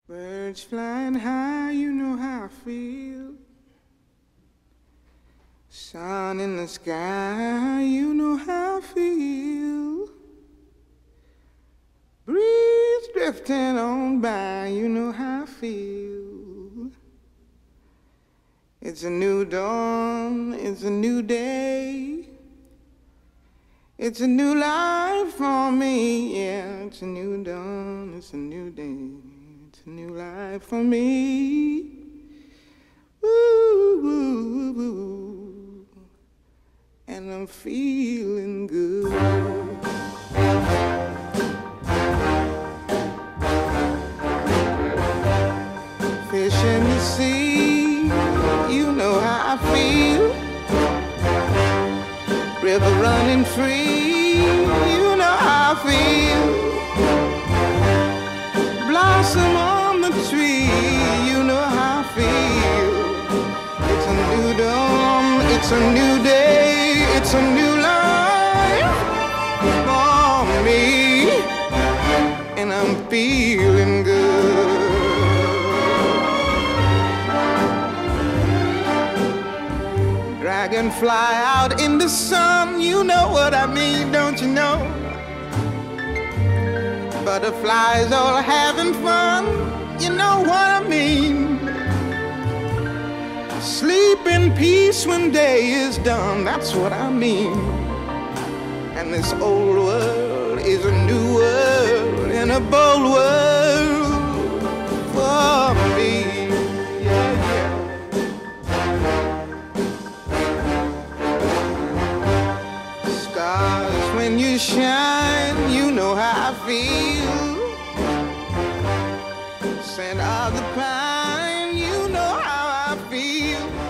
Birds flying high, you know how I feel. Sun in the sky, you know how I feel. Breeze drifting on by, you know how I feel. It's a new dawn, it's a new day. It's a new life for me, yeah. It's a new dawn, it's a new day. It's a new life for me. Woo, woo, woo. And I'm feeling good. Fish in the sea, you know how I feel. River running free, you know how I feel. Blossom on the tree, you know how I feel. It's a new dawn, it's a new day, it's a new life for me, and I'm feeling good. Dragonfly out in the sun, you know what I mean, don't you know? Butterflies all having fun, you know what I mean. Sleep in peace when day is done, that's what I mean. And this old world is a new world and a bold world for me. When you shine, you know how I feel. Scent of the pine, you know how I feel.